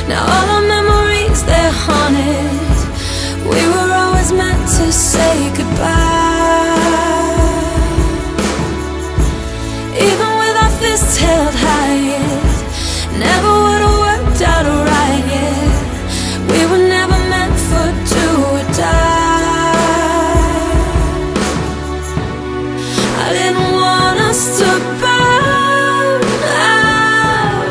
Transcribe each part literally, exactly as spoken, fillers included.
Now all our memories, they're haunted. We were always meant to say goodbye. Even with our fists held high, it never would have worked out right, yeah. We were never meant for do or die. I didn't want us to burn out.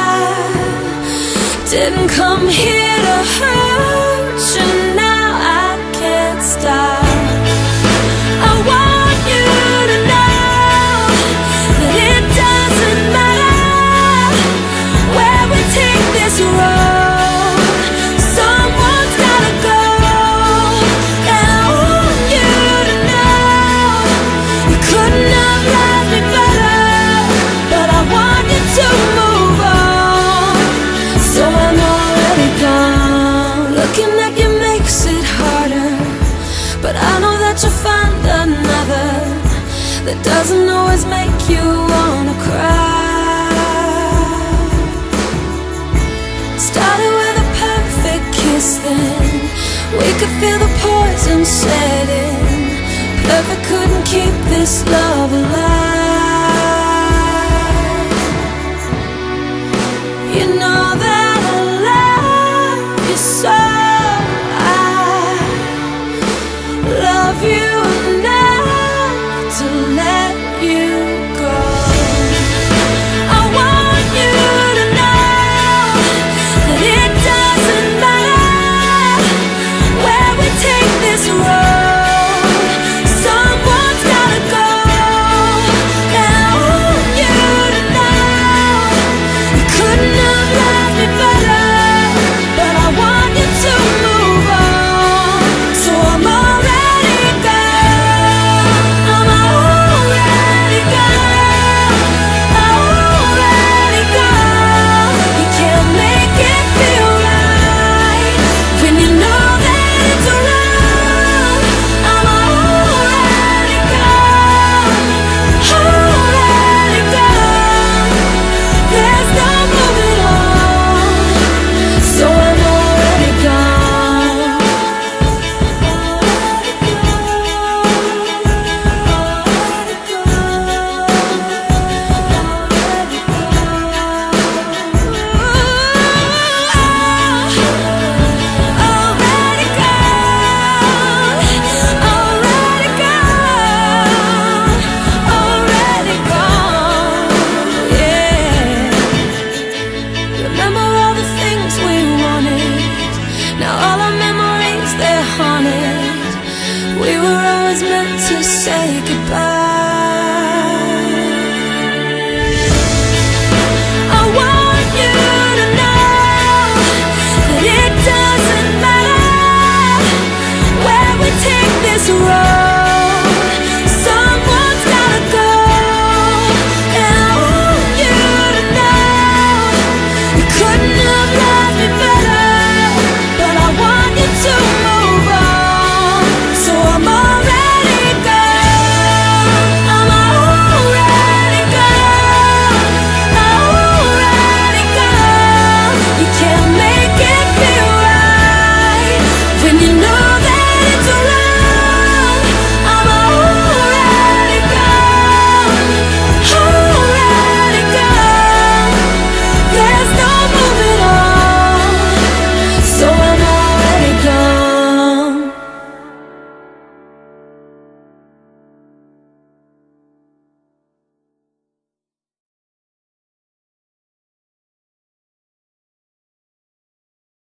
I didn't come here to hurt you. Now I can't stop. I want you to know that it doesn't matter where we take this road. Someone's gotta go. And I want you to know you couldn't have loved me better, but I want you to move on. So I'm already gone. Looking at you makes it harder, but I know that you'll find another that doesn't always make you wanna cry. Started with a perfect kiss, then we could feel the poison setting. Perfect couldn't keep this love alive. You know that I love you so. I love you enough to let you go. I want you to know that it doesn't matter where we take this road. Someone's gotta go. And I want you to know you couldn't have loved me better, but I want you to move on. So I'm already gone. I'm already gone. Already gone. You can't make it feel right when you know that it's wrong. I'm already gone. Already gone. There's no moving on. So I'm already gone. Already gone. Already gone. Yeah. Remember all the things we wanted. Now all our memories, they're haunted. We were always meant to say goodbye.